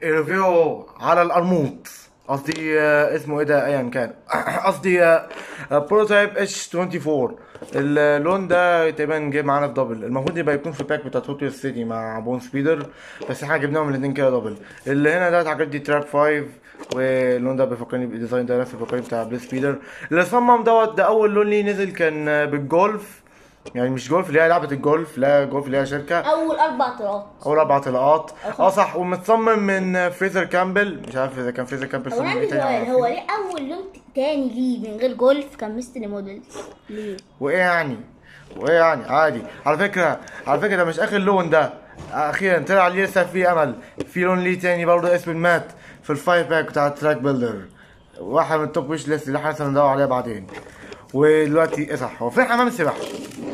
ريفيو على القرموط، قصدي اسمه ايه ده ايا كان. قصدي بروتوتايب اتش 24. اللون ده تقريبا جه معانا في دبل، المفروض يبقى يكون في باك بتاع توتو سيتي مع بون سبيدر، بس احنا جبناهم الاثنين كده دبل. اللي هنا ده اتعمل دي تراك 5، واللون ده بيفكرني بالديزاين ده نفس الفكرني بتاع بليس سبيدر. اللي صمم دوت ده اول لون ليه نزل كان بالجولف، يعني مش جولف اللي هي لعبة الجولف، لا جولف اللي هي شركة. اول 4 طلقات. اول 4 طلقات. أو صح، ومتصمم من فريزر كامبل، مش عارف اذا كان فريزر كامبل هو انا صمم ايه عندي تاني سؤال، أعرف. هو ليه اول لون تاني ليه من غير جولف كان ميستري موديلز ليه؟ وايه يعني، عادي. على فكرة ده مش اخر لون ده، اخيرا طلع ليه لسه في امل، في لون ليه تاني برضه اسمه المات في الفايف باك بتاع التراك بيلدر، واحد من التوب ويش ليست اللي احنا لسه هندور عليها بعدين. ودلوقتي ايه صح، هو فين حمام السباحة؟